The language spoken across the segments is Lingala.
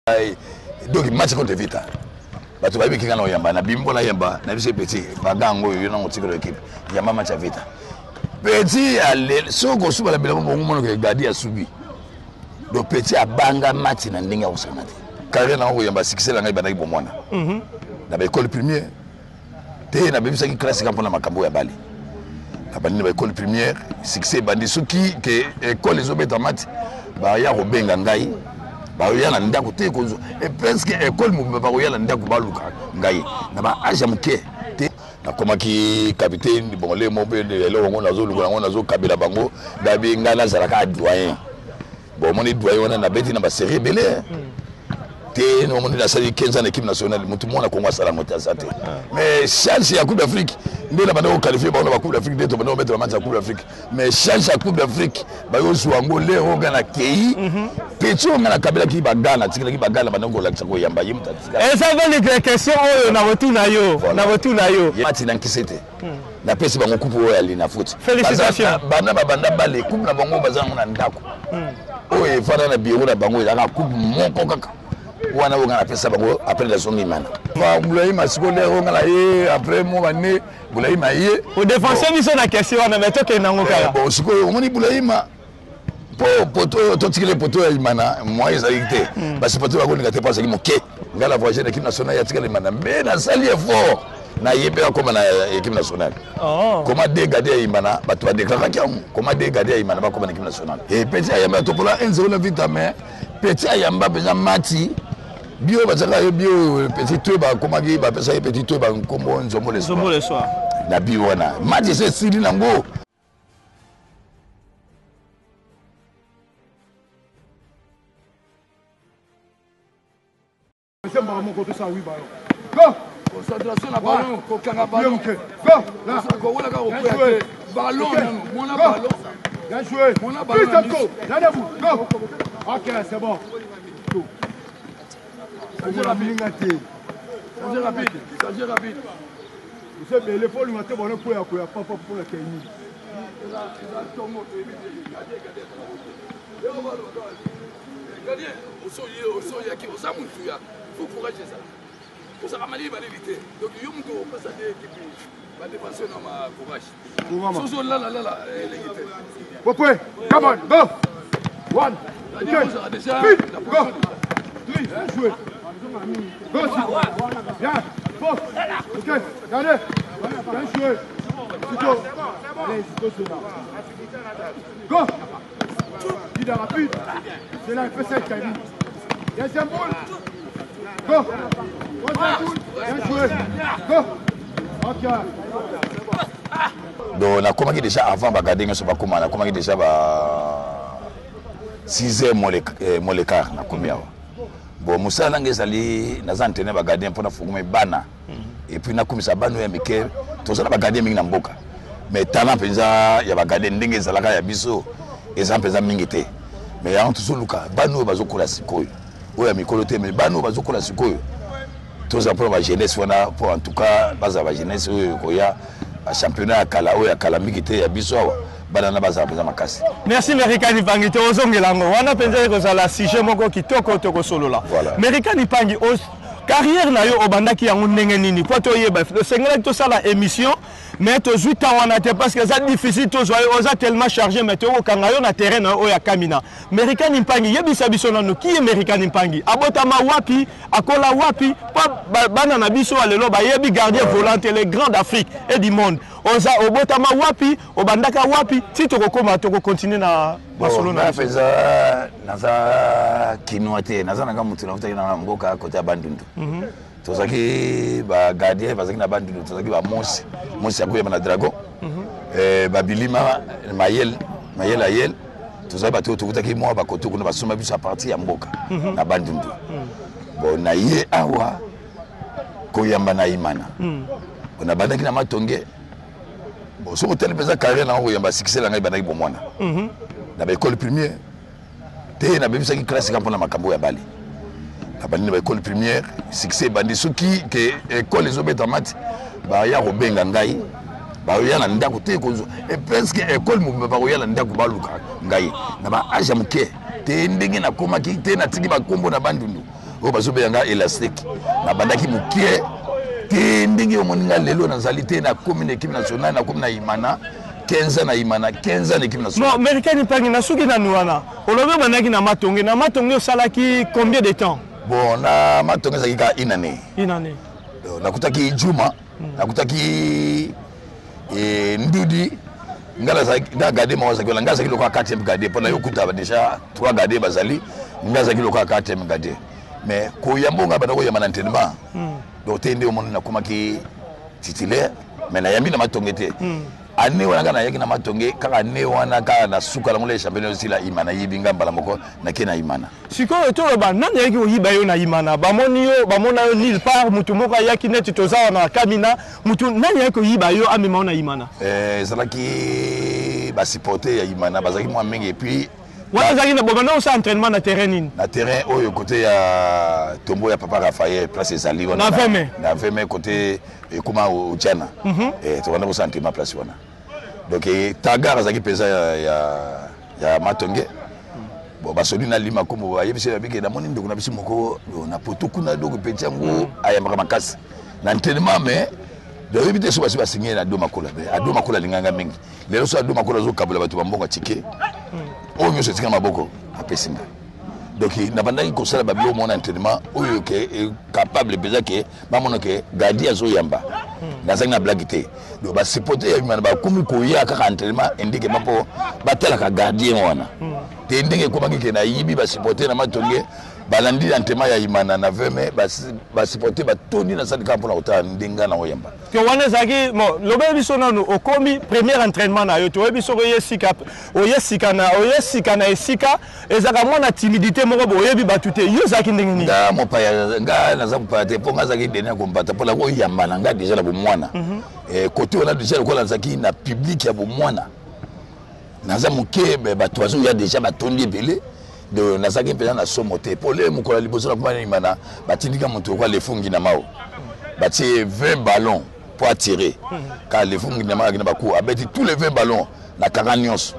Donc match contre Vita. Bato ba biki kana oyamba na bimbo na yamba na biso petit bagango yo na ngotiko l'équipe. Yamba match à Vita. Petit ale soko suba la bilamo bongo mono ke gadi asubi. Donc petit abanga match na ndinga osana te. Carré na oyamba succès la ngai banaki bomwana. Na ba école première. Te na bebisa ki classe kampo na makambo ya bali. Na bandi ba école première, succès bandi suki ke école les obeta match ba ya robenga ngai. Ba yala ndako te kozo et presque école mu ba yala ndako baluka ngai na ba aja muke te na koma ki capitaine bon le mo pe de lo ngona zo luka ngona zo kabila bango da bi ngana zalaka doyen bon moni doyen wana na beti na ba série belé te no moni la série 15 ans équipe nationale mutu mona Congo sala mota sate mais chance ya Coupe d'Afrique ndela bana ko qualifier ba na Coupe d'Afrique de to bana mettre match à Coupe d'Afrique mais chance ya Coupe d'Afrique ba yo suango le ogana kei petit on a kabila ki bagana tikela ki bagana bana ko lakisa ko yamba yimta et ça veut dire question oyo na botuna yo match na kisete na pesi bango coupe oyo ali na foot félicitations bana bale coupe na bango bazango na ndako oyo fana na bureau na bango ya coupe moko kaka wana on a fait ça après la zone imana va boulaye masiko le on a yé après mo bané boulaye maye au défenseur ni son la question on met to ke nango kala bon siko on ni boulaye ma poto to tikele poto ya imana moi ezalité parce que poto ba ko ngate pas ki moke ngala voyager l'équipe nationale ya tikele imana mais na sali effort na yebe comme na équipe nationale comment dégader imana ba to déclarer comment dégader imana ba comme équipe nationale et petit ayamba to pola 1-0 na vite mais petit ayamba pesa mati bio bazaka bio petit toi ba komaki ba pesa petit toi ba nkombo nzombo le soir na bio wana match c'est sili nango go concentration na ballon ko kanga ballon go là ko wala ka ko ballon mon ballon bien joué mon ballon go OK c'est bon Changer rapide. Vous savez, les folles, on a pour la Kenya. Come on, go! One, speed, go! Three, joué. Go, bien, faux. Ok, regardez. Bien joué. Plutôt. Allez, go. Il est rapide. C'est là, il fait 7 Kali. Deuxième boule. Go. Bien joué. Go. Ok. Donc, on a commencé déjà avant de regarder, on a commencé déjà à 6h mon l'écart. Bon, Moussa Langezali, nous avons entraîné les gardiens pour nous bana. Et puis, nous avons commencé à bana et Mikel. Tous les gardiens sont Mboka. Mais talent, il y a des gardiens qui sont là, biso, et ça pesa mingité. Mais il y a tous les cas, bana ou bazo kola sikoyo. Oui, Mikoloté, mais bana ou bazo kola sikoyo. Tous les pour la jeunesse, pour en tout cas, base la jeunesse, il y a un championnat à Kala, ou à Kala mingité, à biso. Merci Merikani Pangi to ozongelango wana penza ko sala sujet moko kitoko to ko solo la Merikani Pangi carrière na yo obandaki yango ndenge nini po to yeba sengela to sala émission mais to zuta wana te parce que ça difficile to zoyo oza tellement chargé mais to kanga yo na terrain na o ya Kamina Merikani Pangi yebisa biso nano ki Merikani Pangi abotama wapi akola wapi bana na biso alelo ba yebi gardien volant les grands d'Afrique et du monde oza obotama wapi obandaka wapi si to kokoma to continuer na Barcelona feza naza kinoate naza nanga mutu na utaki na mboka côté bandundu tozaki ba gardien bazaki na bandundu tozaki ba mosi ya kuya na dragon ba bilima mayel ayel tozaki ba to utaki mo ba koto kuna basoma biso a partir ya mboka na bandundu bon na ye awa koyamba na imana on a bandaki na matonge bon so hotel pesa carrière na koyamba succès la ngai bandaki bomwana na école première te na bebisa ki classe kampo na makambo ya bali na bandi na école première succès bandi soki ke école les obeta match ba ya robenga ngai ba ya na ndako te kozo et presque école mu ba ya na ndako baluka ngai na ba aja muke te ndenge na koma ki te na tiki ba kombo na bandundu o bazo benga élastique na bandaki mukie te ndenge omoninga lelo na zalité na commune équipe nationale na commune na Imana 15 ans na Imana 15 ans équipe nationale. Non, américain pangi na suki na nuana. Olobe manaki na matonge osalaki combien de temps? Bon, na matonge zaki ka une année. Une année. Nakutaki Juma, nakutaki Ndudi, ngala zaki da garder mo zaki ngala zaki lokwa 4e garder pona yokuta déjà 3 garder bazali, ngala zaki lokwa 4e garder. Mais ko yambo nga bana ko yamana entraînement. Donc tende omona na komaki titulaire, mais na yambi na matonge te. Année wana kana yaki na matonge kaka année wana kaka na suka la mole championnat aussi la Imana yibinga mbala moko na ke na Imana. Siko to ba nani yaki oyiba yo na Imana bamoni yo bamona yo nil part mutu moko yaki neti toza na Kamina mutu nani yaki oyiba yo amema na Imana. Zalaki ba supporter ya Imana bazaki moi mingi et puis wana zaki na bobana on entraînement na terrain nini na terrain oyo côté ya tombo ya papa Raphaël place ezali wana na 20 mai côté ekuma au Tchana to wana ko entraînement place wana donc tagara zaki pesa ya matonge bon basoli na lima kombo ayebisi ya bike na moni ndeko na bisi moko na potuku na doko petyango ayamaka makasi na entraînement mais de éviter so basi basigné na do makola be ado makola linganga mingi lelo so ado makola zo kabula batu bambonga tike o nyo setika maboko apesinga donc na bandaki ko sala babio mon entraînement oyo ke capable déjà que ba mono ke gadi azo yamba na zanga blague te do ba supporter ya Imana ba kumi ko ya ka entraînement indike mapo batela ka gardien wana te ndenge ko bangi ke na yibi ba supporter na matonge balandi entraînement ya Imana na 20 mai ba supporter ba tondi na sadika mpona ota ndinga na oyamba ke wana zaki mo lobe biso nanu okomi premier entraînement na yo to biso ko yesika na esika ezaka mona timidité moko bo yebi batute yo zaki ndenge ni nga mo pa nga na za pa te ponga zaki denia ko mbata pola ko yamba na nga déjà la bo mwana côté on a déjà ko la zaki na public ya bo mwana na za muke ba toazo ya déjà ba tondi belé de nazaki pesa na somote pole mukola liboso na kumana Imana batindika mutu kwa lefungi na mao batie 20 ballons pour attirer car lefungi na mao na baku abeti tous les 20 ballons na Karanios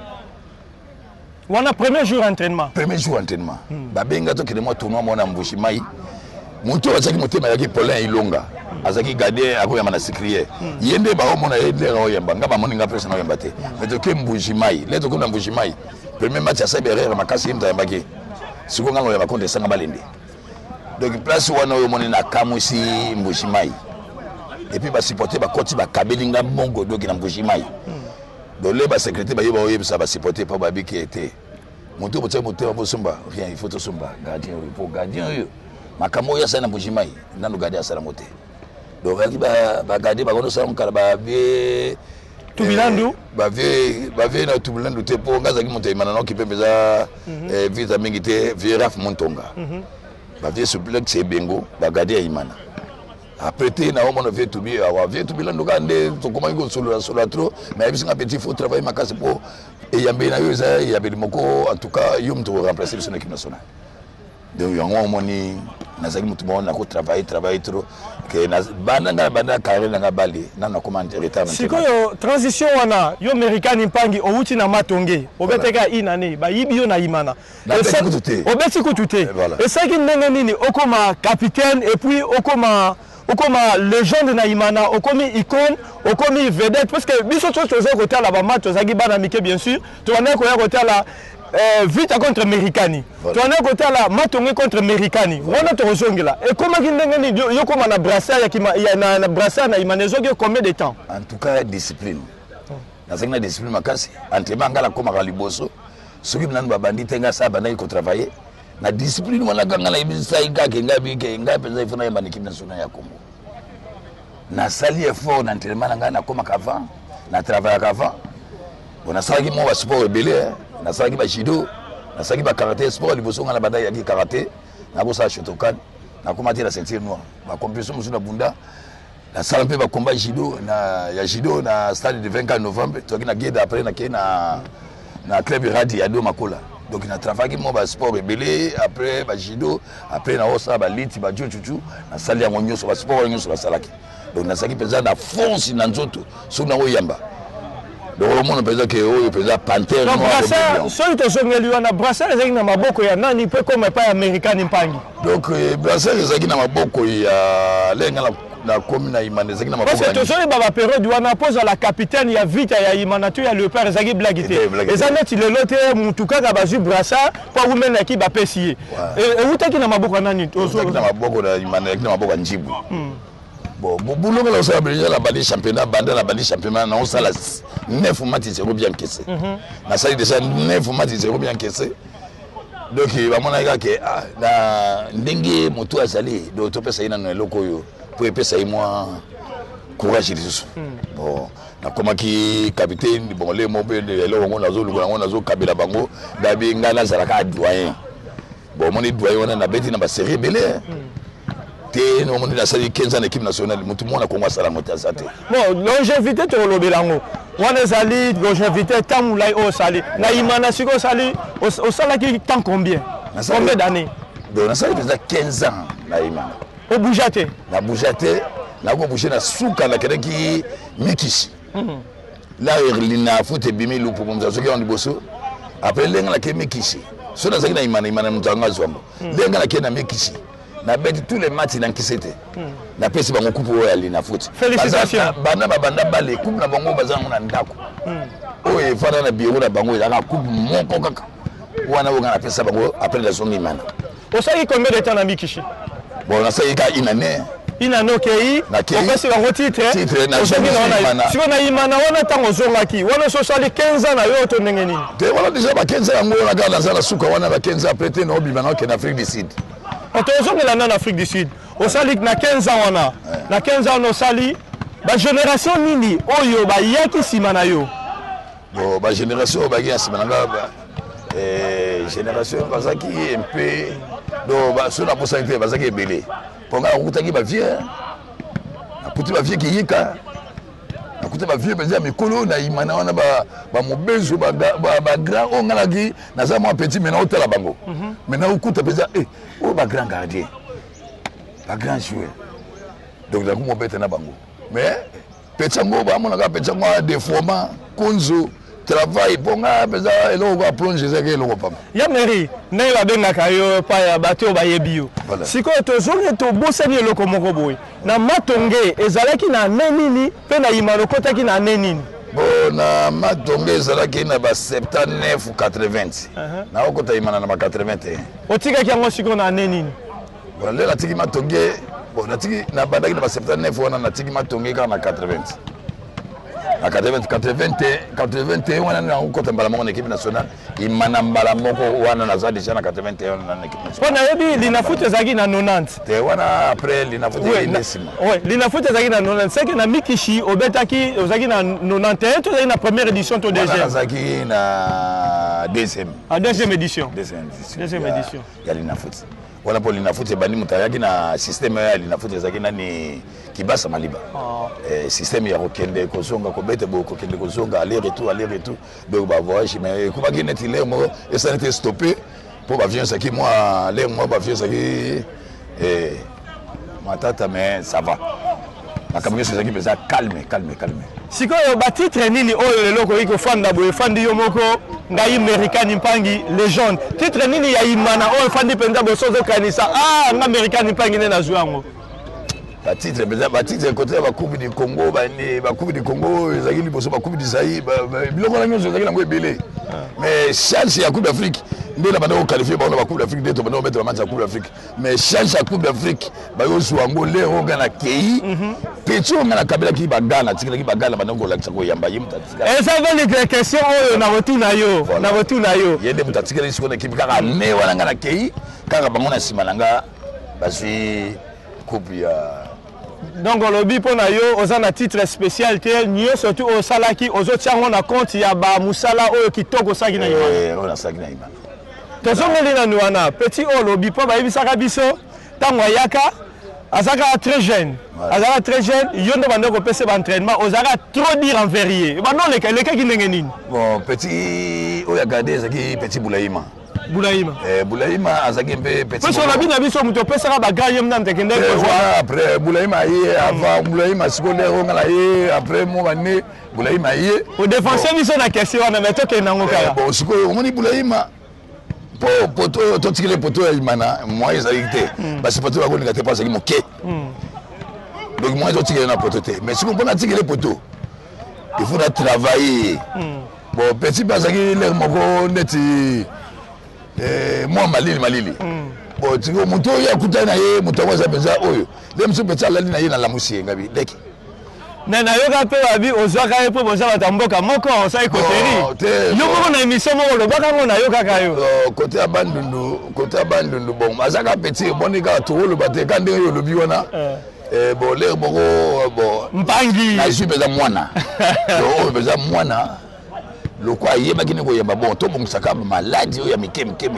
wana premier jour entraînement babenga to kile mo tournoi mona mbushi mai mutu azaki motema yaki Paulin Ilonga azaki gardien akoyama na sikrier yende ba omona yende oyamba ngaba moninga presse na oyamba te mais to ke mbushi mai leto ko na mbushi mai premier match à Saberere makasi imta yambaki siko ngango ya makonde sanga balende donc place wana oyo moni na kamusi mbushi mai et puis ba supporter ba koti ba kabelinga mongo donc na mbushi mai donc le ba secrétaire ba yeba oyebisa ba supporter pa ba biki était monto bote ba somba rien il faut to somba gardien pour gardien yo makamo ya sana mbushi mai nanu gardien asala mote donc ba gardien ba kono sa mukala ba vie Tubilandu bavie na Tubilandu te po ngaza ki monte Imana no ki pembeza vita mingi te vie Raf Montonga bavie suplex Bengo bagade ya Imana après te na homo no vie Tubi awa vie Tubilandu ka nde to koma ngo solo trop mais bisinga petit faut travailler makasi po e yambe na yo za ya beli moko en tout cas yo mto remplacer son équipe nationale donc yango moni nazaki mutu mo na ko travailler trop que na banda carré na bali na comment retard sikoyo transition wana yo American mpangi outi na matonge obeteka inane ba yibi yo na Imana obeti kutute et ça qui ndenge nini okoma capitaine et puis okoma légende na Imana okomi icône okomi vedette parce que biso tozo kotala ba match zaki bana mike bien sûr to wana ko ya kotala vite contre Americani. Tu en as côté là, matonge contre Americani. On a te zongela. Et comment qu'il yo comme na brassard ya na brassard na Imanezo combien de temps? En tout cas discipline. Na zengna discipline makasi. Entraînement ngala koma kaliboso. Soki mnanu ba bandite nga sa bana ko travailler. Na discipline wana ngala ibisa ikake ngabi ke ngapi za ifuna yamba équipe nationale ya Congo. Na sali effort na entraînement ngana koma kava, na travailler kava. On a sali mo ba sport rebelle. Na saki ba judo na saki ba karaté sport liboso ngana banda ya karaté na bosa shotokan na komati la ceinture noire ba compétition musu na bunda na sala mpe ba combat judo na stade de 24 novembre to kina guide après na club radi ya do makola donc na travailler mo ba sport rebelle après ba judo après na osa ba liti ba chuchu na sali ya ngonyoso ba sport ngonyoso ba salaki donc na saki peza na force na nzoto so na oyamba donc le monde peut dire que oh peut dire panthère non brassard celui to zongeli wana brassard ezaki na maboko ya nani pe comme pas américain impangi donc brassard ezaki na maboko ya lenga na commune imana ezaki na maboko parce que tozoli baba période wana pose la capitaine ya vita ya imana tu ya léopard ezaki blague te ezaneti lelo te mutu kaka bazwi brassard po kumena ki bapesi ye utaki na maboko nani ezaki na maboko na imana ezaki na maboko njibu bon boulot là ça déjà la bande championnat bande la bande championnat na on sala 9 matchs zéro bien encaissé na ça déjà 9 matchs zéro bien encaissé donc ba mona que na ndenge moto azali do to pesa ina no eloko yo pour pesa moi courage lisusu bon na koma ki capitaine bon le mo be eloko ngo nazo lugo ngo nazo kabela bango da bi ngana zalaka doyen bon moni doyen wana na beti na ba série belé té no moni na sali 15 ans équipe nationale mutu mona Congo sala mota sate bon longévité to lobelango wana sali longévité tamulai o sali na imana siko sali au sala ki tant combien d'années donc na sali déjà 15 ans na imana au bougeaté na bougeaté na ko bouger na suka na keleki mikishi là irlina foot bimi lu pour comme ça qui on liboso après lenga la ke mikishi so na zaki na imana mutanga zombo lenga la ke na mikishi na beti tous les matchs dans qui c'était na pesi bango coupe ya lina foot félicitations banda ba les coupe na bango bazango na ndako oye fana na bureau na bango ya coupe moko kaka wana wonga na pesa bango après la zone imana osaki combien de temps na mikishi bon na ça ika inane inano kei opesi bango titre siko na imana wana ntango ozongaki wana ososali 15 ans na yo to ndenge nini te wana déjà ba 15 ans yango wana kaka naza na suka wana ba 15 ans après te na obima na okende Afrique du Sud otozongela na Afrique du Sud osali na 15 ans wana na 15 ans osali ba génération nini oyo bayaki nsima na yo bon ba génération bayaki nsima na nga génération bazaki un peu do ba so na possibilité bazaki ebele ponga kutaki ba vieux akuti ba vieux ki yika akuti ba vieux penza mikolo na imana wana ba mobezo ba grand ongalaki na za moi petit maintenant otala bango maintenant okuta penza o ba grand gardien ba grand joueur donc la ko beta na bango mais petsango ba mona ka petsango de format konzo travail ponga peza eloko ko plonger zeke eloko pam ya meri ne ba bengaka yo pa ya bato ba yebio sikoyo tozonge to bosani eloko moko boy na matonge ezalaki na nenini pe na imano kotaki na nenini bon na matonge ezalaki na ba 79 ou 80 na okota imana na ba 81 otika ki ngo siko na nenini bon lela tiki matonge bon na tiki na bandaki na ba 79 wana na tiki matonge ka na 80 à 81 wana na ukota mbala moko na équipe nationale imana mbala moko wana na za déjà na 81 na équipe nationale pona yebi lina foot ezaki na 90 te wana après lina foot décima ouais lina foot ezaki na 90 c'est que na mikishi obetaki ozaki na 91 to ezaki na première édition to deuxième ezaki na deuxième édition ya lina foot wala pour lina foot bandi mutayaki na système ya lina foot ezaki nani Kibasa Maliba système ya kokende kozonga kobete boko kokende kozonga aller retour donc ba voyage mais kuma ki net ile mo et ça était stoppé pour ba viens qui moi les moi ba viens qui matata mais ça va na kamwe c'est qui beza calme sikoyo ba titre nini oyo leloko iko fanda boye fandi yo moko ngai américain mpangi légende titre nini ya imana oyo fandi penza bosozo kanisa nga américain mpangi ne na zwango ba titre côté ba coupe du Congo ba coupe du Congo ezaki liboso ba coupe du Zaïre biloko na nyonso ezaki nango ebele mais chance ya coupe d'Afrique ndela bana ko qualifier ba coupe d'Afrique deto bana mettre match ya coupe d'Afrique mais chance ya coupe d'Afrique ba yo suango le roga na kei petio ngana kabela ki bagana tikela ki bagana bana ko lakisa ko yamba yimta eza vele question oyo na botu na yo yende mutatikela isiko na kipi kaka ne wana ngana kei kaka bango na sima nanga bazwi coupe ya donc lobi pona yo oza na titre spécial te nyo surtout au salaki ozo tiango na compte ya ba musala oyo kitoko saki na imana on a saki na imana tozongeli na nuana petit o lobi po ba yebisaka biso tango ayaka azaka très jeune yo ndo bando ko pese ba entraînement ozaka trop dire en verrier bando leka ki ndenge nini bon petit o ya garder zaki petit Boulaïma Boulaïma. Boulaïma azaki mpe petit. Parce que la bina biso muto pesa ka bagage mna tekende ko voilà après Boulaïma yé avant Boulaïma scolaire on la yé après mo bané Boulaïma yé. Au défenseur biso na question na meto ke nango kala. Bon siko on dit Boulaïma po poto to tikele poto ya Imana moi ezalité parce que poto ba ko ngate pasaki moké. Donc moi je tikele na poto te mais siko pona tikele poto il faut travailler. Bon petit bazaki le moko neti moi malili bon tu go muto ya kutana ye muto wa zabenza oyo dem so betala na ye na la musie ngabi deki na yoka pe wabi ozwaka ye po boza batamboka moko osai koteri yo moko na émission moko lo baka ngona yoka kayo côté abandundu bon azaka petit bonika to lo bateka ndenge yo lobi wana bon le moko bon mpangi na suis beza mwana yo beza mwana le quoi il y a pas qui ne voyait pas bon tout bon ça comme maladie il y a mike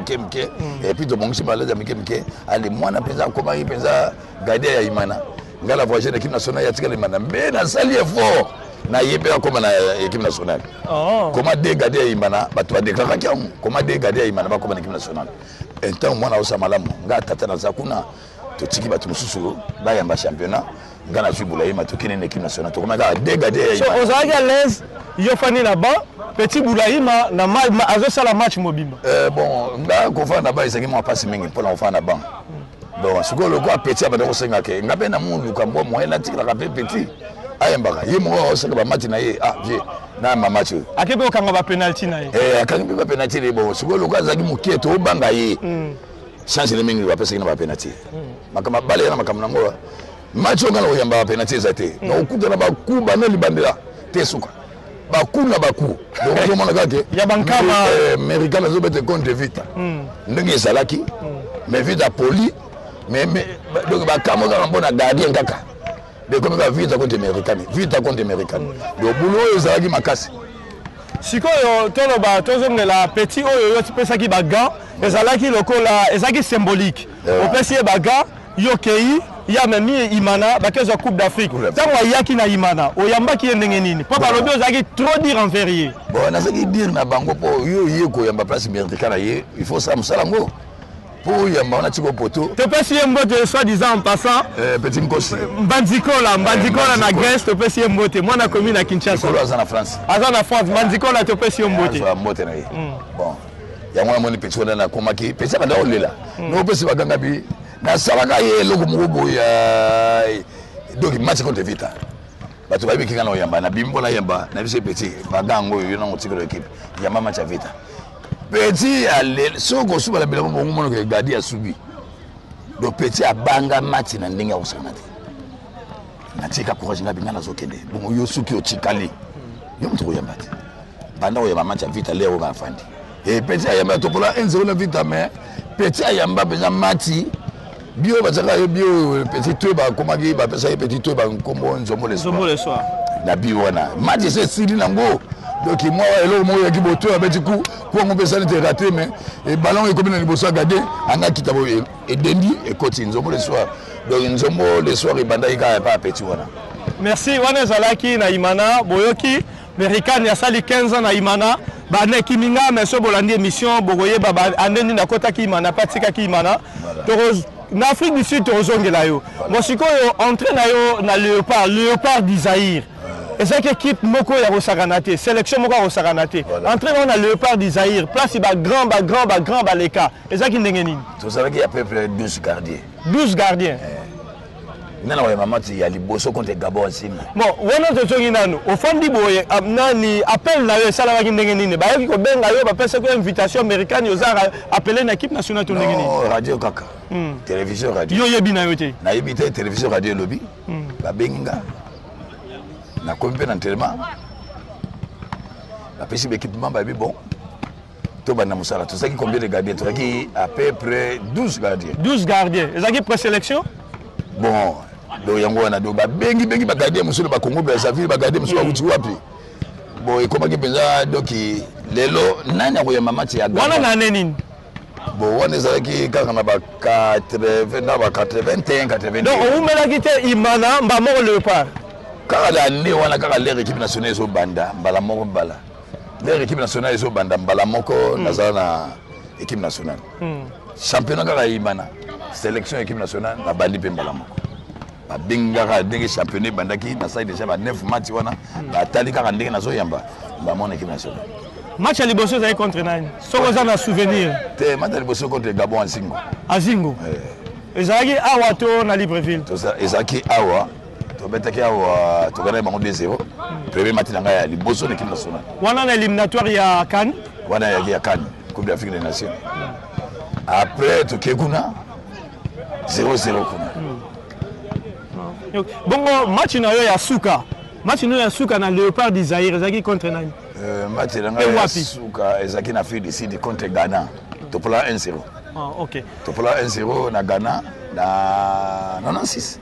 et puis tout bon c'est maladie mike allez moi na pesa comment il pesa garder ya Imana ngala voyager l'équipe nationale ya tika Imana mais na sali effort na yebe comme na équipe nationale comment dégader ya Imana ba tu déclarer comment dégader ya Imana ba comme équipe nationale un temps moi na osa malamu ngata na zakuna to tiki ba tu mususu ba yamba championnat ngana su Boulaïma to kine équipe nationale to comment dégader ya Imana so ozaga l'aise yo fani là-bas Petit Boulaïma na azo sala match mobimba. Bon, nga ko fa na ba isaki mo passe mingi pour l'enfant na ban. Donc ce que le quoi petit abado senga ke ngabe na mundu ka mo mo na tikala ka petit. Ayembaka ye mo o sala ba match na ye vie na ma match. Akebe okanga ba penalty na ye. Akanga ba penalty le bon ce que le quoi zaki mukie to banga ye. Chance le mingi ba pesa na ba penalty. Makama bale na makama ngo. Match ngalo yamba ba penalty zate. Na okuta na ba kuba na libandela tesuka. Bakuna baku donc je mona kake ya bankama américain zo bete contre vita ndenge salaki mais vita poli mais donc bakama ka mbona gardien kaka de comme ka vita contre américain donc boulot ezalaki makasi sikoyo toloba tozongela petit oyo yo tipesaki baga ezalaki lokola ezalaki symbolique opesi baga yo kei ya memi Imana bakezo Coupe d'Afrique tango yaki na Imana oyambaki ndenge nini papa lobi ozaki trop dire inférieur bon nazaki dire na bango po yo yeko yamba place mérite na ye il faut ça musalango po yamba na tiko poto te pesi mbote soit disant en passant petit nkosi mbandikola na Grèce te pesi mbote mwana komi na Kinshasa na France mbandikola te pesi mbote mbote na ye bon yango moni petit na komaki petit banda olela no pesi baganga bi na salaka ye loko moko ya donc match contre vita bato babi kinga na yamba na bimbo na yamba na biso petit bagango yo na ngotiko l'équipe yamba match vita petit ale soko suba la bilamo bongo mono ke gadi asubi do petit abanga match na ndenge osana te na tika courage na bingana zokende bongo yo suki otikali yo mtu yamba te banda o yamba match vita leo ba fandi et petit yamba to pola 1-0 na vita mais petit yamba beza match bio bazaka yo bio petit toi ba komaki ba pesa ye petit toi ba nkombo nzombo le soir na bio wana match c'est sili nango donc moi elo mo ya kiboto ya beti ku ngo pesa ni te raté mais et ballon e komina ni boso gade anga kitabo e dendi e koti nzombo le soir donc nzombo le soir e banda ika pa petit wana merci wana zalaki na Imana boyoki American ya sali 15 ans na Imana ba ne kiminga mais so bolandi émission bogoye baba andeni na kota ki Imana patika ki Imana na Afrique du Sud tozongela yo mosikoyo entré na yo na léopard d'Isaïr et cette équipe moko ya kosakana te sélection moko ya kosakana te entré na léopard d'Isaïr place ba grand baleka ezaki ndenge nini tozalaki à peu près 12 gardiens nana wa mama ti ya liboso contre Gabon sim bon wana tozongi nanu ofandi boye nani appel na yo sala baki ndenge nini ba yoki ko benga yo ba pesa ko invitation américaine yo za appeler na équipe nationale to ndenge nini radio kaka télévision radio yo yebi na yo te na yebi te télévision radio lobby ba benga na kompe na entraînement la pesi équipement ba bi bon to bana musala to saki combien de gardiens to saki à peu près 12 gardiens ezaki présélection bon do yango wana do ba bengi ba garder musolo ba Congo Brazzaville ba garder musolo uti wapi bon e komaki penza doki lelo nani akoyamba match ya wana na nini bon wana ezalaki kaka na ba 80 na ba 81 82 donc omelaki te Imana mba moko léopard kaka la ne wana kaka l'air équipe nationale so banda mbala moko mbala l'air équipe nationale so banda mbala moko nazala équipe nationale. Championnat kaka yimana. Sélection équipe nationale na bandi pe mbala moko. Ba bingaka ndenge championnat bandaki na sai déjà ba 9 matchs wana. Ba tali kaka ndenge nazo yamba ba mon équipe nationale. Match à Liboso zai contre nani? Soko za na souvenir. Te match à Liboso contre Gabon à Zingo. À Zingo. Ezaki awa to na Libreville. To ça ezaki awa. To betaki awa to gagner bango 2-0. Premier match nanga ya Liboso l'équipe nationale. Wana na éliminatoire ya CAN. Wana ya CAN, Coupe d'Afrique des Nations. Après to kekuna 0-0 kuna. Bongo match na yo ya Suka. Match na yo ya Suka na Léopard du Zaïre ezaki contre nani? Match nanga ya Suka ezaki na Afrique du Sud contre Ghana. Topola 1-0. Ah OK. Topola 1-0 na Ghana na 96.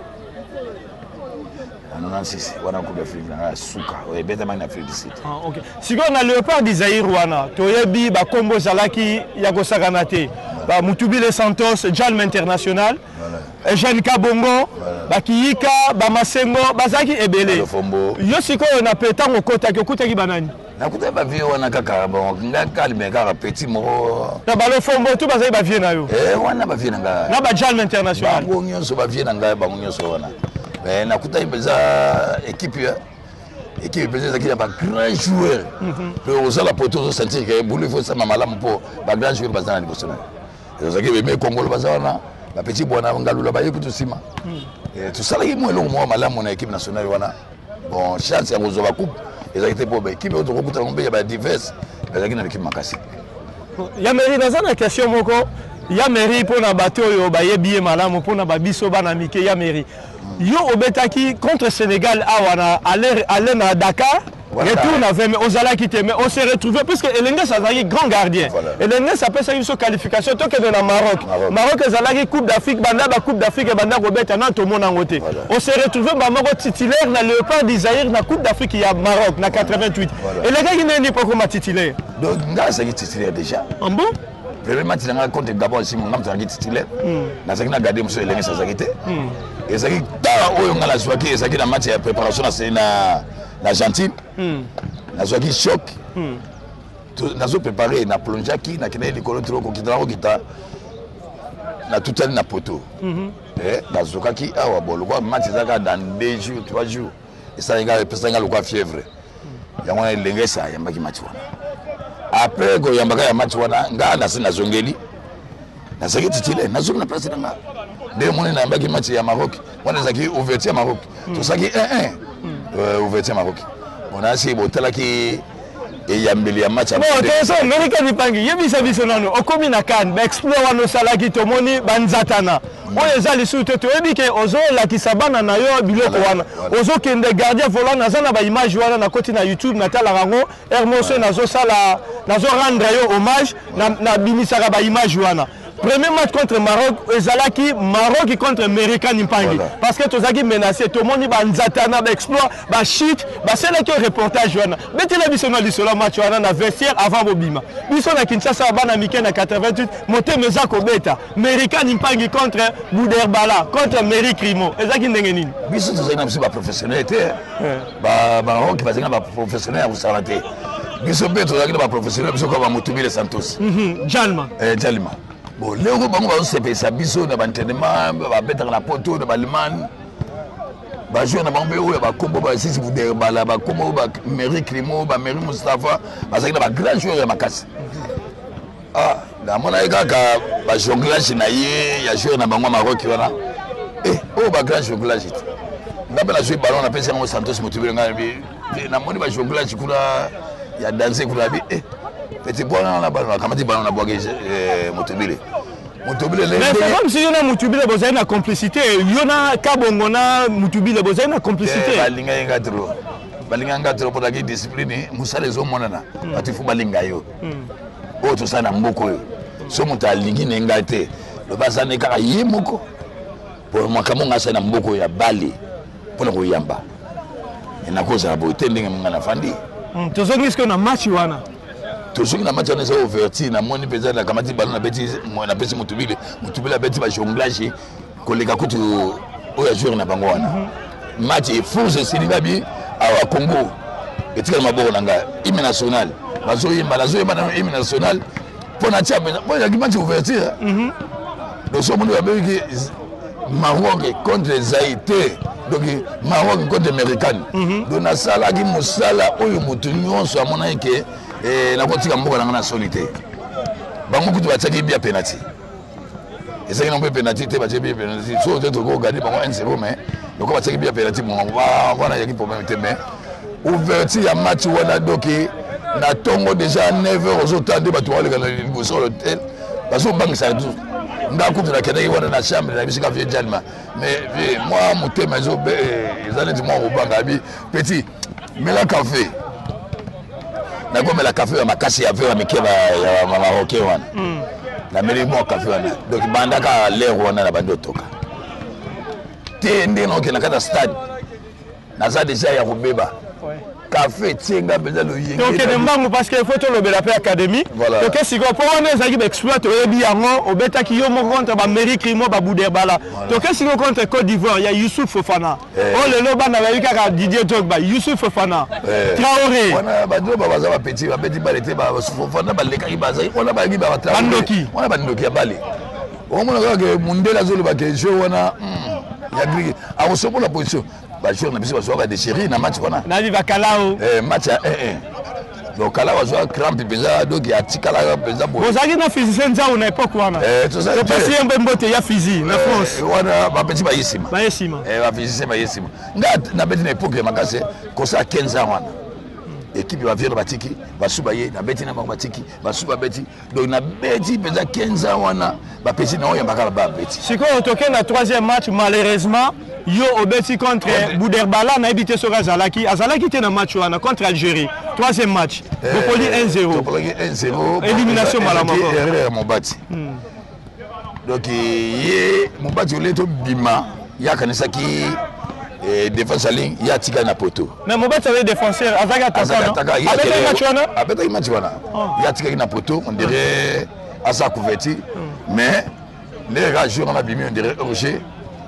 96 wana Coupe d'Afrique na Suka. Ouais, beta na Afrique du Sud. Ah OK. Siko na Léopard du Zaïre wana toyebi ba kombo zalaki ya kosakana te. Ba Mutubile Santos, Jalm International. Eugène Kabongo, Bakiyika, Bamasengo, Bazaki ebele. Yo siko na petango kota ki banani. Na kuta ba vie wana kaka bon ngaka limeka petit moro. Na ba le fombo tu bazai ba vie na yo. Wana ba vie nga. Na ba Jalm International. Ba nyonso ba vie nga ba nyonso wana. Mais na kuta ibeza équipe équipe peut-être qu'il y a pas grand joueur. Pour oser la poto sentir que boule faut ça malamu po ba grand joueur bazana Liboso. Ezaki be Congo bazana. La petite bonne ngalula ba yekutu sima. Tout ça là mo elongo mo malamu na équipe nationale wana. Bon chance ya kozoba coupe. Ezaki te po ba équipe oto kokuta ngombe ya ba diverse. Ezaki na équipe makasi. Ya meri na zana question moko. Ya meri pona bato yo ba yebi malamu pona ba biso bana mike ya meri. Yo obetaki contre Sénégal awana aller na Dakar. Retour na VM Ozala qui te mais on s'est retrouvé parce que Elenga Sazaki grand gardien. Elenga ça peut une qualification tant que dans Maroc. Maroc Zalaki Coupe d'Afrique banda ba Coupe d'Afrique banda Robert na to mon ngote. On s'est retrouvé ba Maroc titulaire na Léopard du Zaïre na Coupe d'Afrique il y a Maroc na 88. Elenga qui n'est pas comme titulaire. Donc là c'est titulaire déjà. En bon premier match contre Gabon si mon ngam titulaire. Na zakina garder monsieur Elenga Sazaki te. Et ça qui ta oyo ngala swaki et ça qui na match de préparation na l'Argentine, nazwaki choc, nazo préparé na plongeaki na kene likolo trop kitala kita na tout na poto. Nazokaki awa boloko match zaka dans 2 jours 3 jours et ça nga pesanga lokwa fièvre. Yango na lengesa yambaki match wana. Après ko yambaka ya match wana nga na zongeli. Nazaki titile nazoki na place nga. Dès mon na yambaki match ya Maroc, wana zaki ouverture Maroc. Tout ça qui 1-1. Ouverture Maroc. On a essayé botalaki et yambeli ya match. Bon, attention, America ni pangi. Yebisa biso nano. Okomi na CAN, ba explore wano salaki tomoni banzatana. Oyo ezali suite to ebi ke ozo la kisabana na yo biloko wana. Ozo kende gardien volant na zana ba image wana na koti na YouTube na tala rango. Hermoso nazo sala nazo rendre yo hommage na bimisaka ba image wana. Premier match contre Maroc, ezalaki Maroc contre America Nimpangi. Parce que tozaki menacé, tout le monde ba nzatana, ba exploit, ba shit, ba c'est là que reportage wana. Betela biso na lisola match wana na vestiaire avant Bobima. Biso na Kinshasa bana Miken na 88, moté mezako beta. America Nimpangi contre Bouderbala, contre Meri Crimo. Ezaki ndenge nini? Biso tozaki na biso ba professionnel te. Ba Maroc bazaki ba professionnel ya kusala te. Biso beto tozaki na ba professionnel biso ko ba Mutubile Santos. Jalma. Jalma. Bon, les gens vont se faire ça, biso, na bantenement, ba bettre la poteau, na baliman, ba jouer na bambé ou ba combo ba sisi vous der bala ba combo ba Meri Crimo, ba Meri Mustafa, ba ça ba grand joueur ya makasi. Ah, na mona kaka ba jonglage na ye, ya joueur na bango Maroc wana. Oh ba grand jonglage. Na ba jouer ballon na pesa ngo Santos Mutubile ngabi. Na moni ba jonglage kuna ya danser kuna bi. Petit bois na ballon, comment dire ballon na bois Mutubile. Mutubile mais c'est comme si yona Mutubile bozai na complicité, yona Kabongo na Mutubile bozai na complicité. Balinga ngatro. Balinga ngatro pour la discipline, musale zo monana. Batifu balinga yo. O to sana mboko yo. So muta lingi ngate. Le bazane kaka yemoko. Pour makamonga sana mboko ya bali. Pour ko yamba. Ina koza bo tendinga mngana fandi. Tozongi ce na match wana. Toujours na match on est ouverti na moni peza na kamati ballon na beti na pesi Mutubile beti ba jonglage koleka kutu oya joueur na bango wana match est fou c'est Sénégal bi awa Congo etika maboko nanga hymne national bazo yemba na hymne national pour na tia bon il y a qui match ouverture donc ce monde va bien que Maroc contre Zaïté donc Maroc contre Américaine donc na sala qui musala oyo mutu nyonso amona ke na kotika mboka na solité bango kutu bataki bien penalty et ça qui n'ont pas penalty te bataki bien penalty so te to go garder bango 1-0 mais donc bataki bien penalty bon voilà il y a problème te mais ouverture ya match wana donc na tongo déjà 9h aux autant de bato wale kana libo sur l'hôtel parce que banque ça tout nda kutu na kenda wana na chambre na bisika vie jalma mais moi motema zo be ezana di moi obanga bi petit mais la café na comme la café ma kasi ya vewa mikeba ya marocain wana na meli mo café wana donc bandaka l'air wana na bando toka te ndeno ke na kata stade na za déjà ya kubeba café tienga beza lo yenge donc de mbangu parce que faut to lobela pe académie donc si ko wana ezaki ba exploit oyebi yango obetaki yo moko contre ba Mérique mo ba Bouderbala donc si ko contre Côte d'Ivoire ya Youssouf Fofana on le loba na ba yika Didier Drogba Youssouf Fofana Traoré wana ba do ba baza ba petit ba lete ba Fofana ba leka ibaza wana ba ngi ba Traoré Bandoki wana Bandoki ya bale o mona ka mundela zolo ba ke jeu wana ya grigi a osopo la position ba joueur na biso ba joueur ba déchiré na match wana na viva kalao match à 1-1 donc kalao joueur crampe peza donc ya tikala peza bo bozaki na physicien nzao na époque wana tout ça c'est pas un mbote ya physique na France wana ba petit ba yesima ba physicien ba yesima nga na beti na époque makase ko sa 15 ans wana équipe va venir batiki ba subaye na beti na ba batiki ba suba beti donc na beti peza 15 ans wana ba petit na oyamba kala ba beti siko otoke na troisième match malheureusement yo obeti contre Bouderbala na ebité sur Azalaki te na match wana contre Algérie troisième match Bopoli 1-0 élimination malama erreur Mobati donc ye Mobati oleto bima ya kanisaki défense à ligne ya tika na poto mais Mobati avait défenseur Azaka attaquant avec match wana ya tika na poto on dirait asa couverture mais les gars jouent on a bimi on dirait Roger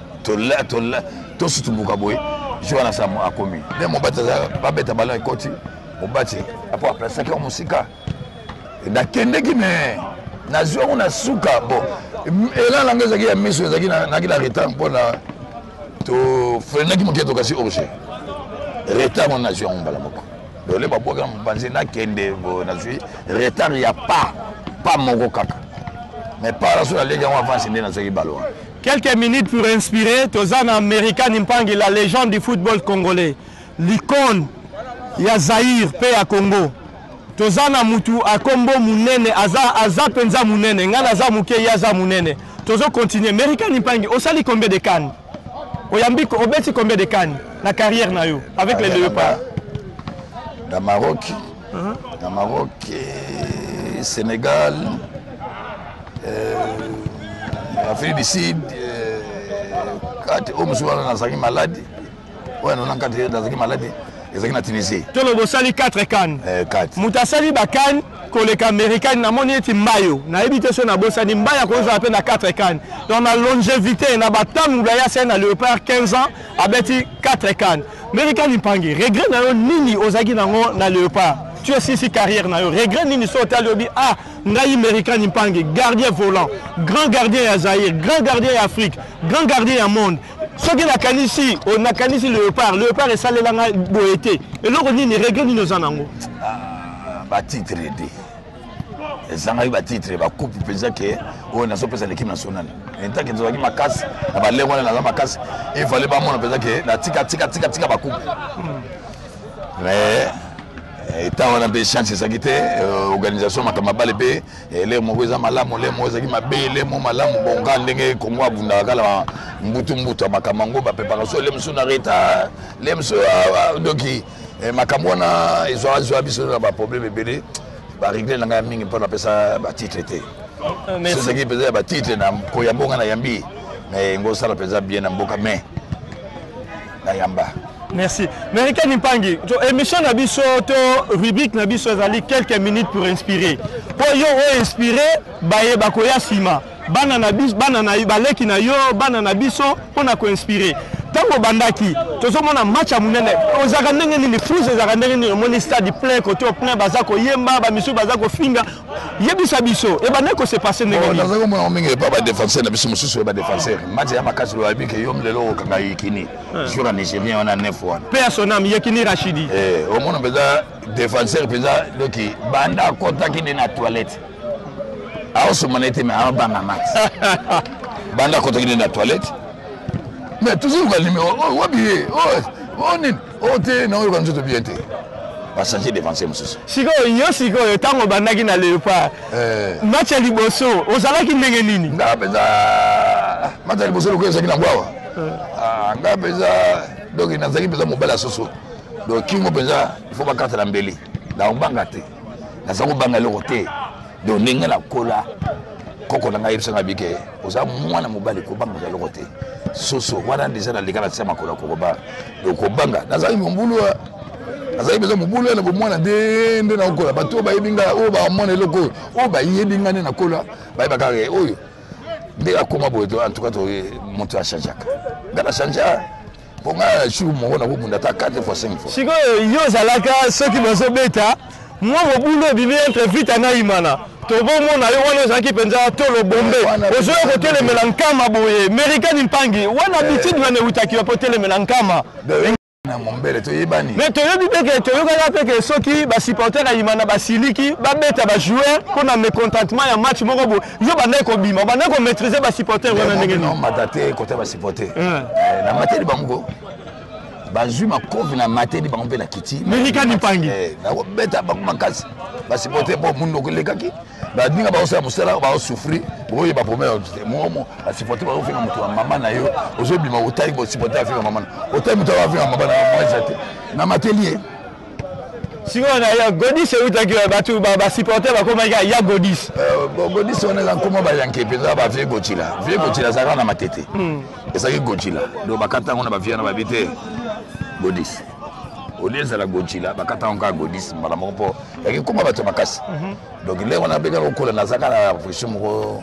to surtout Mukaboy jouer na samu akomi ne Mobati ba beta ballon et côté Mobati après placer comme musika na kende ki mais na jouer on a suka bon et là l'anglais zaki ya miso zaki na kila retard pour na to freiner ki moketo kasi objet retard on a joué on bala moko donc les baboka mbanzi na kende bo na jouer retard ya pas moko kaka mais par la sur la ligue on avance dans ce ballon. Quelques minutes pour inspirer Tozana American Nimpangi, la légende du football congolais, l'icône ya Zaïre pe ya Congo. Tozana mutu akombo munene aza penza munene ngana za muke ya za munene. Tozo continuer American Nimpangi osali combien de CAN? Oyambiko obeti combien de CAN na carrière na yo avec les Léopards? Dans Maroc, Sénégal, Afrique du Sud, 4 hommes sont malades. Ouais, non, 4 malades. Ils sont en Tunisie. Tu as 4 CAN. 4. Moutasali Bakan, collègue américain, na monieti Mbayo. Na évité son abosani Mbaya qu'on a appelé 4 CAN. Donc la longévité, na batam Mbaya c'est na Léopard 15 ans, abeti 4 CAN. Américain Nimpangi, regret na nini ozagi nango na Léopard. Tu as 6 carrières na yo. Regret nini sota lobi ngai Américain Nimpangi, gardien volant, grand gardien à Zaïre, grand gardien à Afrique, grand gardien à monde. Ce qui on a kanisi Léopard est salé là boété. Et là on dit regret nini ozanango. Ba titre de. Ezanga ba titre ba coupe pesa que on a sopesa l'équipe nationale. En tant que tu as ma casse, ba lengo na ma casse, il fallait pas mon pesa que na tika ba coupe. Mais étant on a des chances ça qui était organisation makamabale pe les moza malamu les moza qui mabe les mo malamu bonga ndenge Congo abunda kala mbutu makamango ba préparation les mso na reta les mso donc makamona ils ont joué biso na ba problème belé ba régler nga mingi pour pesa ba titre té c'est ça qui pesa ba titre na ko yambonga na yambi mais ngo sala pesa bien na mboka mais na yamba. Merci. Américain Nimpangi, émission Nabiso, rubrique Nabiso Zali, quelques minutes pour inspirer. Pour yo inspirer, baye bakoya sima. Bana Nabiso, bana na baleki na yo, bana Nabiso, on a ko inspirer. tango bandaki tozomona match ya munene ozaka ndenge nini fuse ezaka ndenge nini omoni stade plein côté au plein baza koyemba bamisu baza kofinga yebisa biso ebandaki kose passe ndenge nini naza komona omingi pa badéfenseur na biso mosusu oyo badéfenseur match ya makasi loyabi ke yo lelo okanga Yekini sur un Nigérien wana 9 wana pe ya son âme Yekini Rachidi omona mpenza défenseur mpenza doki banda akotaki nde na toilette aosomana ete me aobanga match banda akotaki nde na toilette mais toujours le numéro wabiye nini te na oyo kanzo to bien te va changer défenseur mosusu sikoyo ntango bandaki na Léopard match ya liboso ozalaki ndenge nini nga mpenza match ya liboso lokoyo ezalaki na ngwawa nga mpenza donc nazalaki mpenza mobali ya soso donc kingo mpenza ifo bakarte na mbeli nakobanga te naza kobanga eloko te donc ndenge nakola koko na ngai yebisanga bike oza mwana mobali kobanga eloko te soso wana deja naleka na tia makolo kokoba okobanga nazali mombulu nazali beza mobulu na bomwana nde nakokola bato oyo bayebi nga oyo bamona eloko oyo bayebi nga nde nakola bayeba kaka oyo nde akoma boye en tout cas moto achangeaka nga na change mpo nga jour moko nakobunda ata 4 fois 5 fois sikoyo yo ozalaka soki bozobeta mwa mobulu ebimi entre vita na imana tobomona yo wana ozalaki mpenza tolo bombe ozoya kotelemela nkama boye Amerikani mpangi wana bitidi wana eutaki wa potelemela nkama na mombele toyebani mais toyebi peke toyokaka peke soki basupporter ya imana basiliki babeta bajoueur mpona mécontentement ya match moko boye yo bandaki kobima bandaki komaîtriser basupporter wana ndenge nini mata te kote basupporter na mateli bango bazwi makofi na mateli bango mpe na kiti Amerikani mpangi nakobeta bango makasi basupporter mpo mundu okolekaki badinga baosala mosala baosouffrir bokoyeba promere momo basupporter bazofinga moto ya mama na yo ozobima otali bosupporter afinga mama otali moto afinga mama na moisa te na mateli sikoyo na ya Godis eutaki bato basupporter bakomaki ya Godis Godis wana eza nkoma bayanke mpenza bavie Gochila vie Gochila ezalaka na matete ezalaki Gochila donc bakata yango na bavie na babi te Godis olie ezala Gochila bakata yango kaka Godis mbala moko mpo yaki nkoma bato makasi donc le wana beka kokola nazaka na position moko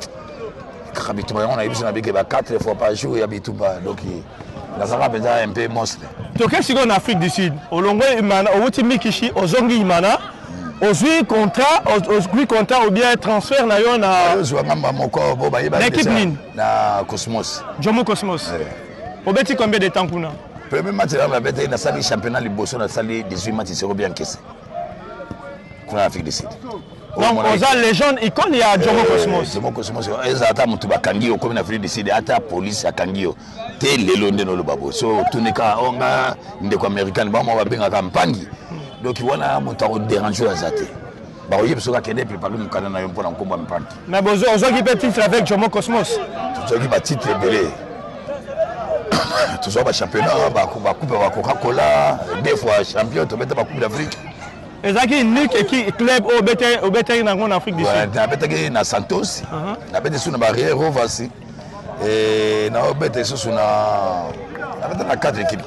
kaka bitumba yango nayebiso na bike ba 4 fois par jour ya bitumba donc nazaka mpenza un peu monstre toke sikoyo na Afrique du Sud olongo imana owuti mikishi ozongi imana ozwi contrat ou bien transfert na yo na ozwanga moko bo bayeba l'équipe nini na Cosmos Jomo Cosmos obeti combien de temps kuna premier match na bete na sali championnat liboso na sali 18 matchs zéro bien encaissé kuna Afrique du Sud donc oza légende icône ya Jomo Cosmos Jomo Cosmos eza ata mutu bakangi yo comme na Afrique du Sud ata police akangi yo te lelo nde no lobabo so tunika onga ndeko américain bamo babengaka mpangi donc wana mutu akodérange aza te bakoyebi soki akende préparé mokanda na yo mpona nkombo ya mpangi mais ozwaki mpe titre avec Jomo Cosmos tozwaki batitre ebele tozwaki bachampionnat bakupe ba Coca-Cola 2 fois champion tobeta bakupe d'Afrique ezalaki unique club obetaki nango na Afrique du Sud nabetaki na Santos nabeti su na barrière rovasi naobeta lisusu nabeta na 4 équipes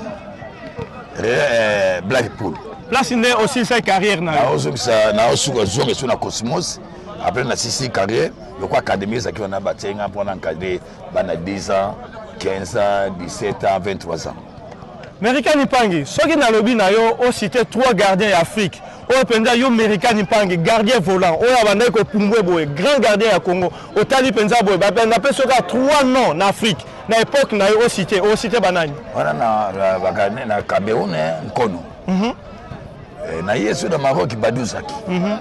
Blackpool place nde osilisa carrière na naosuka zonge so na Cosmos après na sisi carrière loko académie ezalaki wana batienga mpona encadre bana 10 ans 15 ans 17 ans 23 ans Amerikani mpangi soki nalobi na yo ocité 3 gardiens ya Afrique oyo mpenza yo Amerikani mpangi gardien volant oyo abandaki kopumbwe boye grand gardien ya Congo otali mpenza boye bapenda mpe soki 3 noms na Afrique na époque na yo ocité banani wana na Cameroun Nkono na yesu na Maroc Baduzaki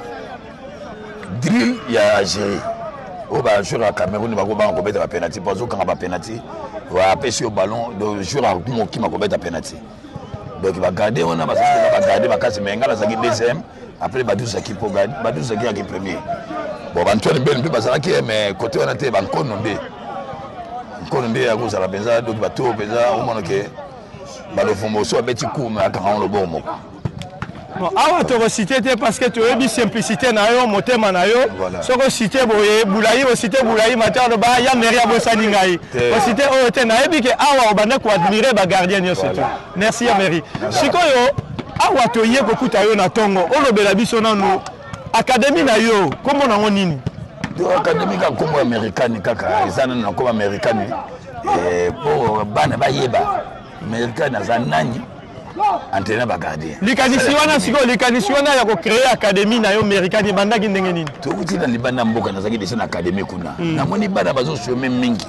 drill ya Algérie oyo bajoueur ya Cameroun bakobanga kobeta bapenalty mpo azokanga bapenalty apesi yo ballon do jour akokima kobeta penalty donc bagarde wana bazalaki bagarde makasi me nga nazalaki deuxième après Baduzaki mpo Baduzaki yaki premier bon bantoine mbeni mpe bazalaki mais côté wana te bankono nde yakozala mpenza donc bato mpenza omonake balofumba oso babeti kume akanga ngo loboko moko awa tokocité te parce que toyebi simplicité na yo motema na yo soki ocité boye Bulayi ocité Bulayi mate aloba ya mairie abosani ngai ocité oyo te nayebi ke awa obanda koadmire bagardien nyonso te merci ya mairie sikoyo awa toye kokuta yo na ntongo olobela biso nanu akadémie na yo kombo nango nini académie ka nkombo américani kaka eza nanu na nkombo américani pour bana bayeba Américain naza nani entraîner ba gardien likanisi wana ya ko créer académie na yo américaine bandaki ndenge nini to kuti na libanda mboka nazaki déjà na académie kuna na moni bana bazo chemin mingi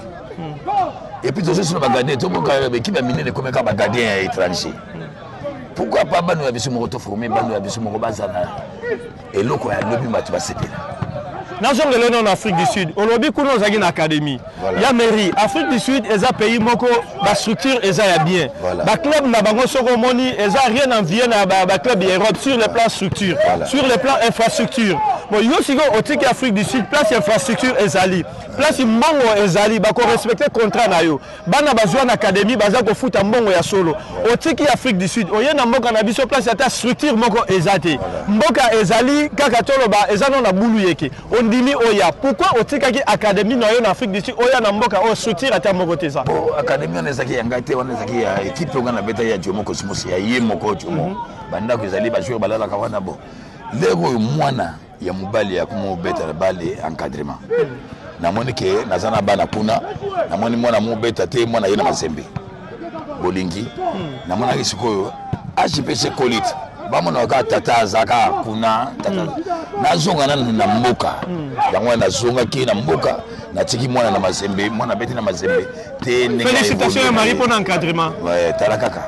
et puis tous sur ba gardien to boka équipe ya minene comme ka ba gardien étranger pourquoi pas bana ya biso moko to former bana ya biso moko bazana eloko ya lobi matu ba sepela na zongelo en Afrique du Sud olobi kuna ozaki na académie ya mairie Afrique du Sud eza pays moko ba structure eza ya bien ba club na bango soko moni eza rien envier na ba club Europe sur le plan structure sur le plan infrastructure bon yo sigo otiki Afrique du Sud place infrastructure ezali place mbongo ezali ba ko respecter contrat na yo bana bazwa na académie baza ko futa mbongo ya solo otiki Afrique du Sud oye na mboka na biso place ata structure moko ezate mboka ezali kaka toloba ezano na bulu yeke ondimi oya pourquoi otikaki académie na yo na Afrique du Sud oya na mboka o structure ata moko teza bon académie on ezaki yanga te on ezaki ya équipe ngana beta ya Jomo Cosmos ya ye moko Jomo banda ko ezali ba joueur balala kawana bo lego mwana ya mobali ya kumo beta na bale encadrement namoni ke nazana bana kuna namoni mwana mo beta te mwana yena mazembe bolingi namona kisikoyo HPC Kolit bamona ka tata zaka kuna tata nazonga na mboka yango nazonga ki na mboka na tiki mwana na mazembe mwana beti na mazembe te ndenge félicitations ya Marie pour l'encadrement ouais tarakaka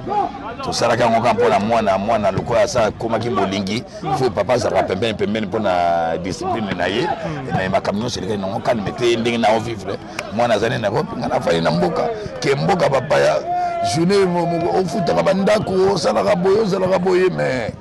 to saraka ngoka mpona mwana lokola sa koma ki bolingi faut papa za pembeni mpona discipline na ye na makamino seleka no kan mete ndenge na o vivre mwana zane na ko ngana fali na mboka ke mboka papa ya journée o futa ka bandako salaka boye mais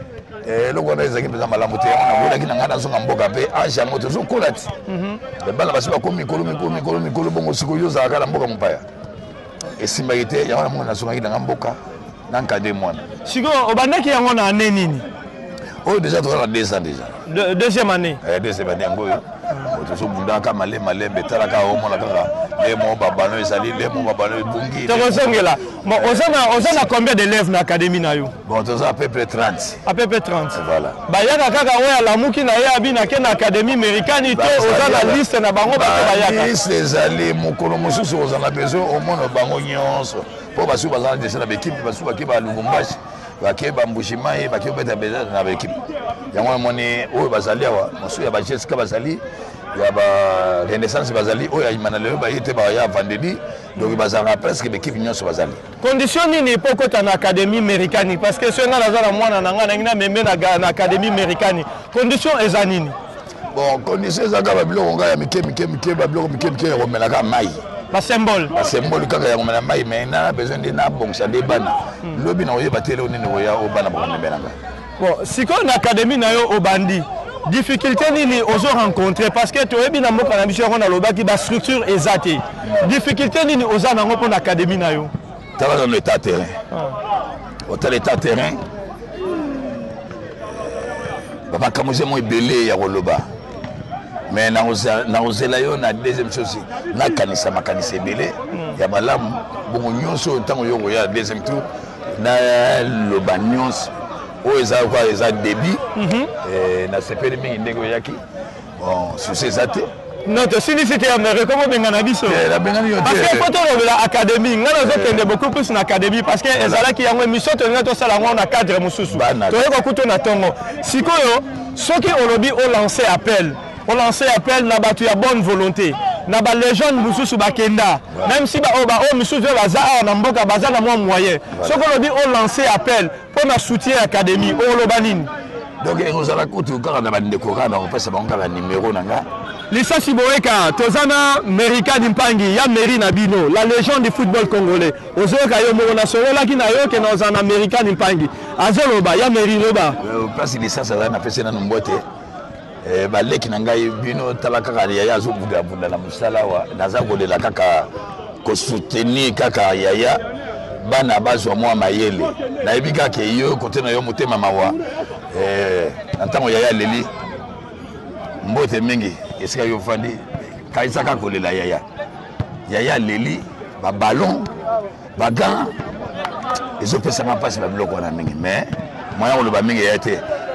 loko na ezaki peza malamu te na bola kina ngana songa mboka pe aja moto zo kolati bala basiba komi mikolo bongo siko yo za kala mboka mpaya esimba ite ya mwana songa kina mboka nankade mwana siko obandaki yango na année nini oh déjà tu as 2 ans déjà deuxième année deuxième année ngoyo to so bunda ka malembe talaka o mona kaka le mo babano ezali le mo babano bungi to kozongela bon ozana combien d'élèves na académie na yo bon to à peu près 30 voilà bayaka kaka oya lamuki na ye abina ke na académie américaine to ozana liste na bango ba bayaka liste ezali mokolo mosusu ozana besoin au moins bango nyonso po basu bazana déjà na équipe basu bakeba Lubumbashi bakeba Mbushimai bakeba beta na équipe yango moni oyo bazali awa mosu ya ba Jessica bazali ya ba Renaissance bazali oyo imana lelo ba yete ba ya vendredi donc bazanga presque équipe nyonso bazali condition nini pokota na académie américaine parce que ceux na la mwana na ngana ngina meme na académie américaine condition eza nini bon condition eza ka ba biloko nga ya mike ba biloko mike ya komelaka mai ba symbole kaka ya komela mai mais na besoin de na bongsa de bana lobi na oyeba tele onene oya obana ba komelanga bon siko na académie na yo obandi difficulté nini ozo rencontrer parce que to ebi na mboka na biso na lobaki ba structure ezate difficulté nini oza na ngopo na académie na yo tala dans l'état terrain au l'état terrain baba kamuze mo ebele ya koloba mais na ozela yo na deuxième chose na kanisa makanisa ebele ya malamu bongo nyonso ntango yo ya deuxième tour na loba nyonso o eza kwa eza débit na sepeli mingi ndenge yaki bon succès zate notre sinicité américaine comment bengana biso la bengani yo parce que poto la académie ngana zo kende beaucoup plus na académie parce que ezala ki yango émission to ngana to sala ngo na cadre mususu to yeko kuto na tongo sikoyo soki olobi o lancer appel na batu ya bonne volonté na ba légende mususu bakenda même si ba o mususu baza na mboka baza na moyen soko olobi o lancer appel pour na soutien académie o loba nini donc ezala kutu kaka na bandeko kana on pesa bango kaka numéro nanga Lisasi Boeka tozana America Mpangi ya mairie na bino la légende du football congolais ozoka yo mo na solola ki na yo ke na ozana America Mpangi azoloba ya mairie loba place licence za na pesa na mbote ba leki na ngai bino talaka kaka ya zo bunda na musala wa naza kolela kaka ko soutenir kaka yaya bana bazwa mwa mayele na ebika ke yo kote na yo motema mawa ntango yaya leli mbote mingi esika yo fandi kaisaka kolela yaya leli ba ballon ba gants ezopesa ma passe ba biloko na mingi mais moya koloba mingi ya te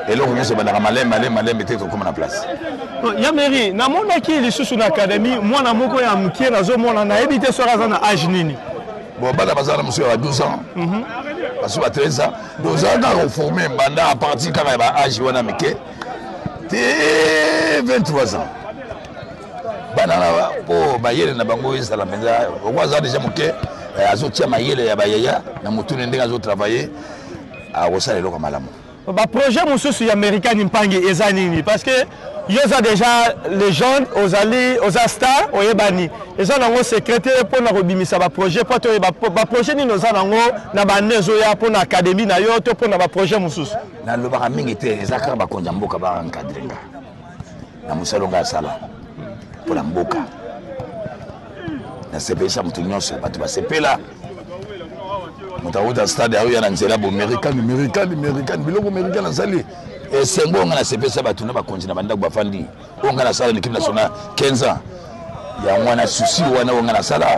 Et là, on se bat malin, peut-être comme la place. Yameri, na mona qui est sous l'académie, moi na moko ya mkie na zo mona na éviter ce raza na âge nini. Bon, bana bazala monsieur à 12 ans. Parce que à 13 ans, 12 ans on formé banda à partir quand il a âge wana mike. T'es 23 ans. Bana po bayele na bango isa la menza. Au za déjà mike azo tia mayele ya bayaya na mutu ndenga azo travailler à osala loko malamu. Ba projet mususu ya américain impangi ezanini parce que yoza déjà les jeunes aux stars oyebani eza nango secrétaire pour na kobimisa ba projet pour to ba projet ni noza nango na ba nezo ya pour na académie na yo to pour na ba projet mususu na lobaka mingi te ezaka ba konja mboka ba encadrenga na musalonga sala pour la mboka na sepesa mutu nyonso batu ba sepela mutavuta stade ayo na nzela bo américain biloko américain azali et sengo on a sepesa batu na ba kontina banda ba fandi on a sala l'équipe nationale 15 ans ya mwana susi wana on a sala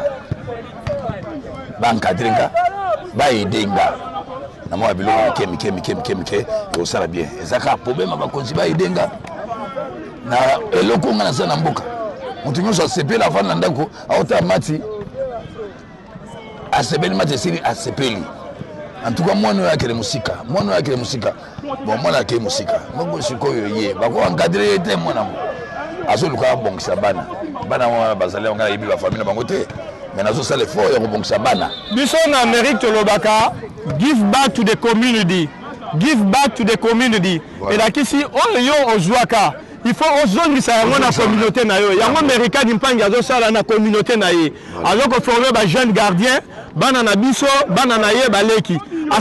banka dringa ba edenga na mo biloko kemike o sala bien ezaka problème ba konti ba edenga na eloko on a sala mboka mutu nyonso sepela fanda ndako auta mati asebeli matesiri asepeli en tout cas moi no yakele musika bon moi yakele musika ngo sikoyo ye bako encadrer te moi nango azoluka bongisa bana wana bazali ngala yibi ba famille bango te mais nazo sala effort ya bongisa bana biso na Amérique tolobaka give back to the community et la kisi oyo ozwaka il faut ozongisa yango na communauté na yo yango américain impangi azosala na communauté na ye azoko former ba jeune gardien bana na biso bana na ye baleki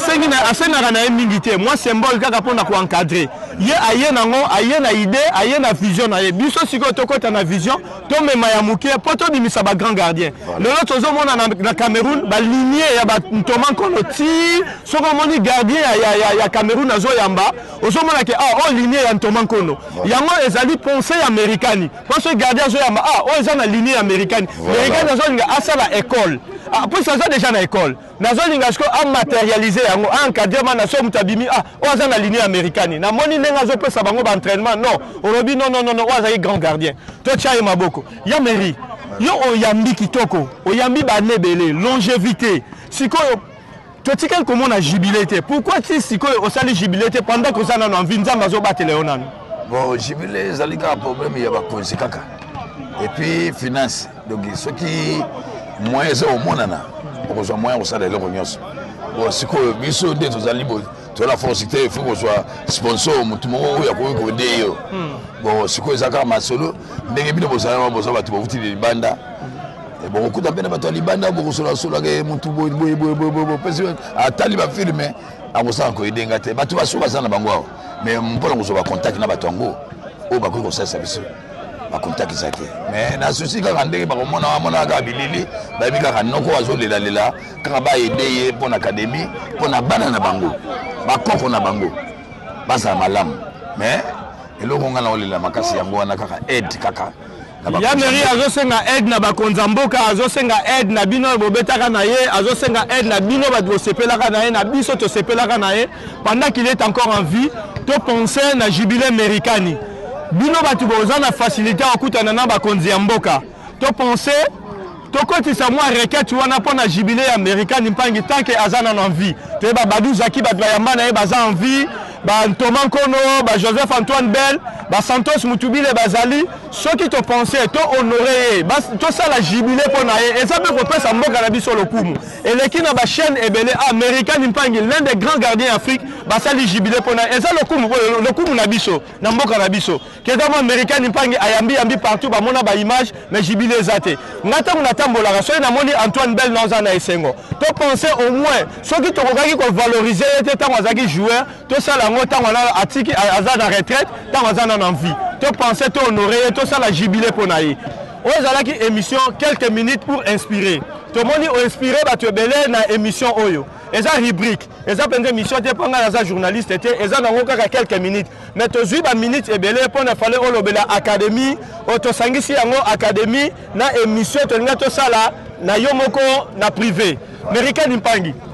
asenga na ye mingi te moi symbole kaka pona ko encadrer ye aye nango aye na idée aye na vision na ye biso siko tokota na vision to mema ya muke poto bimisa ba grand gardien le lot ozomona na Cameroun ba lignée ya ba Ntoma Nkono ti soko moni gardien ya Cameroun azoyamba ozomona ke lignée ya Ntoma Nkono yango ezali pensée américaine parce que gardien azoyamba eza na lignée américaine azolinga asala école après ça déjà na école nazolinga sko a matérialiser yango encadrement na so mutabimi oza na lignée américaine na moni nenga azopesa bango ba entraînement non olobi non oza grand gardien to tia maboko ya mairie yo oyambi kitoko oyambi ba nebele longévité sikoyo totika comment na jubilé pourquoi ti sikoyo osali jubilé pendant que ça na envie nzamba zo batele onano bon jubilé zalika problème ya ba konsekaka et puis finance donc ce qui moyen ça au monana pour soit moyen au salaire le nyonso bon sikoyo biso nde tozali bo to la force il faut que soit sponsor mutu mo ya ko de yo bon sikoyo zaka masolo ndenge bino bozala batu bavuti libanda et bon okuta pena bato libanda bo kosola sola ke mutu bo pesi atali ba filme akosala ko edenga te batu basuka sana bango mais mpona kosoba contact na bato ngo o ba ko ça service ba contact zake mais na souci kaka ndenge ba komona ka bilili ba bika ka noko azolela kaka ba aider pour académie pour na bana na bango ba koko na bango basa malamu mais eloko ngana olela makasi yango wana kaka aide kaka ya mairie azosenga aide na bakonza mboka azosenga aide na bino bobetaka na ye azosenga aide na bino bato sepelaka na ye na biso to sepelaka na ye pendant qu'il est encore en vie to penser na jubilé américain bino bato boza na facilité okutana na bakonzi ya mboka to penser to kotisa mwa requête wana pona jubilé américain mpangi tant que azana na envie to ba Badou Zaki bato bayamba na ye baza envie ba Ntoma Nkono ba Joseph Antoine Bell ba Santos Mutubile bazali ceux qui te pensaient to honorer to ça la jubilé pona ye et ça peut repasser mboka na biso lokumu et les qui na ba chaîne ebele américain mpangi l'un des grands gardiens d'Afrique ba ça li jubilé pona et ça lokumu na biso na mboka na biso kezama américain mpangi ayambi partout ba mona ba image mais jubilé zate ngata mona tambola so na moni Antoine Bell na na esengo to penser au moins ceux qui te kokaki ko valoriser te tango azaki joueur to ça la ngota wana atiki azana retraite tango azana na envie to penser to honorer to ça la jubilé ponaï ozalaki émission quelques minutes pour inspirer to moni o inspirer bato belé na émission oyo eza rubrique eza pende émission te panga za journaliste te eza nango kaka quelques minutes mais to zui ba minutes ebelé pona fallait olobela académie to sangisi yango académie na émission to linga to sala na yo moko na privé américain mpangi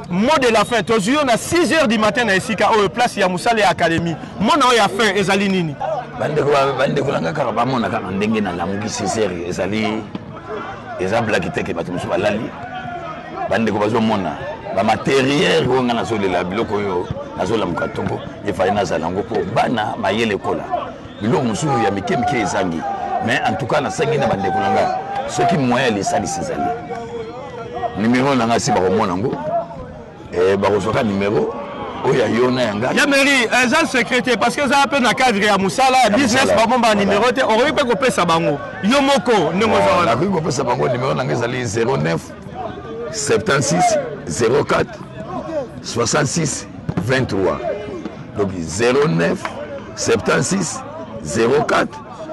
mot de la fin tozwi yo na 6 heures du matin na esika oyo place ya Musala Academy mona oyo ya fin ezali nini bandeko langa kaka bamona kaka ndenge na lamuki 6 heures ezali eza blaki teke bato mosusu balali bandeko bazomona bamateriere oyo nga nazolela biloko oyo nazolamuka ntongo efali nazala yango mpo bana mayele ekola biloko mosusu ya mike ezangi mais en tout cas nasangi na bandeko nanga soki moyen lesalisi ezali numéro nanga si bakomona yango bakozwaka numéro oyo yo na yanga ya mairie eza secrétaire parce que eza mpe na cadre ya mosala business bamomba numéro te okoki mpe kopesa bango yo moko ndenge oza wana nakoki kopesa bango numéro nanga ezali 09 76 04 66 23 donc 09 76 04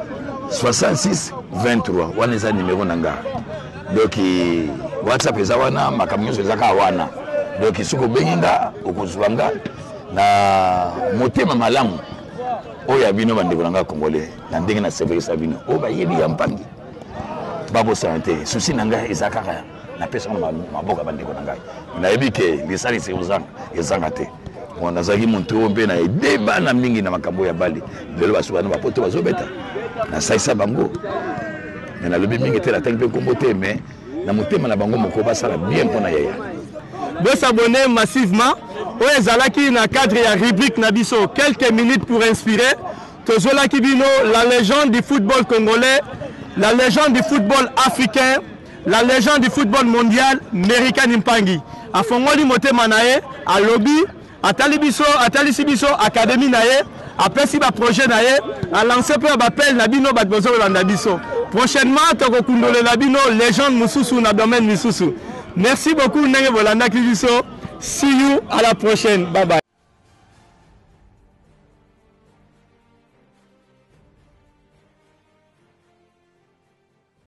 66 23 wana eza numéro nanga donc WhatsApp eza wana makambo nyonso eza kaka wana donc soki obengi nga okozwa nga na motema malamu oyo ya bino bandeko na nga congolais na ndenge na service ya bino oyo bayebi ya mpangi babosana te susi na ngai eza kaka napesa maboka bandeko na ngai nayebi ke lisalisi ezanga te nazalaki motu oyo mpe na ede bana mingi na makambo ya bali lelo basukana bapoto bazobeta nasalisa bango me nalobi mingi te natangi mpe nkombo te me na motema na bango moko basala bien mpona yaya s'abonner massivement oyo ezalaki na cadre ya rubrique na biso quelques minutes pour inspirer tozolaki bino la légende du football congolais la légende du football africain la légende du football mondial Merikani Mpangi afongoli motema na ye alobi atalisi biso académie na ye apesi ba projet na ye a lancé pe ba appel na bino bato bozolanda biso prochainement tokokundolela bino légende mususu na domaine misusu. Merci beaucoup ndenge bolandaki biso. See you à la prochaine. Bye bye.